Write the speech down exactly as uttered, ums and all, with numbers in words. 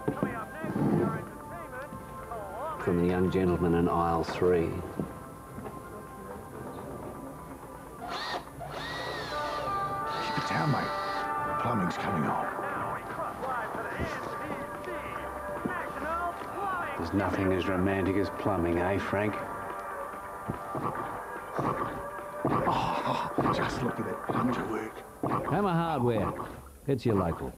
From the young gentleman in aisle three. Keep it down, mate. Plumbing's coming on. There's nothing as romantic as plumbing, eh, Frank? Oh, just look at it. Underwork. Hammer Hardware. It's your local.